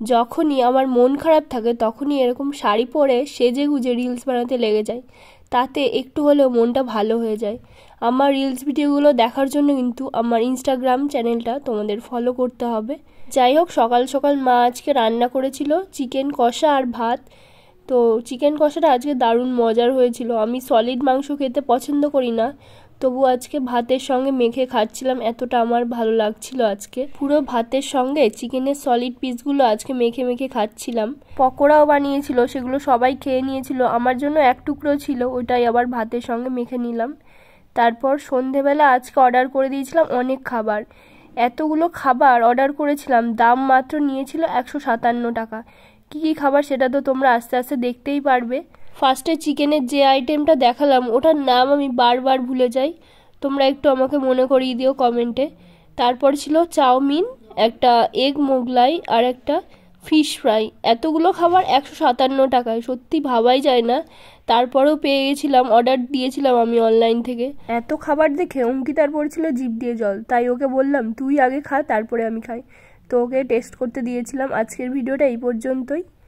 যখনই আমার মন খারাপ থাকে তখনই এরকম শাড়ি পরে সেজে গুজে রিলস বানাতে লেগে যায়, তাতে একটু হলেও মনটা ভালো হয়ে যায়। আমার রিলস ভিডিওগুলো দেখার জন্য কিন্তু আমার ইনস্টাগ্রাম চ্যানেলটা তোমাদের ফলো করতে হবে। যাই হোক, সকাল সকাল মা আজকে রান্না করেছিল চিকেন কষা আর ভাত। তো চিকেন কষাটা আজকে দারুণ মজার হয়েছিল। আমি সলিড মাংস খেতে পছন্দ করি না, তবু আজকে ভাতের সঙ্গে মেখে খাচ্ছিলাম, এতটা আমার ভালো লাগছিল। আজকে পুরো ভাতের সঙ্গে চিকেনের সলিড পিসগুলো আজকে মেখে মেখে খাচ্ছিলাম। পকোড়াও বানিয়েছিল, সেগুলো সবাই খেয়ে নিয়েছিল, আমার জন্য এক টুকরো ছিল, ওইটাই আবার ভাতের সঙ্গে মেখে নিলাম। তারপর সন্ধেবেলা আজকে অর্ডার করে দিয়েছিলাম অনেক খাবার। এতগুলো খাবার অর্ডার করেছিলাম, দাম মাত্র নিয়েছিল 157 টাকা। কী কী খাবার সেটা তো তোমরা আস্তে আস্তে দেখতেই পারবে। ফার্স্টে চিকেনের যে আইটেমটা দেখালাম ওটার নাম আমি বারবার ভুলে যাই, তোমরা একটু আমাকে মনে করিয়ে দিও কমেন্টে। তারপর ছিল চাউমিন, একটা এগ মোগলাই আর একটা ফিশ ফ্রাই। এতগুলো খাবার 157 টাকায়, সত্যি ভাবাই যায় না। তারপরেও পেয়ে গেছিলাম, অর্ডার দিয়েছিলাম আমি অনলাইন থেকে। এত খাবার দেখে অঙ্কিতার পড়ছিল জিভ দিয়ে জল, তাই ওকে বললাম তুই আগে খা তারপরে আমি খাই। তো ওকে টেস্ট করতে দিয়েছিলাম। আজকের ভিডিওটা এই পর্যন্তই।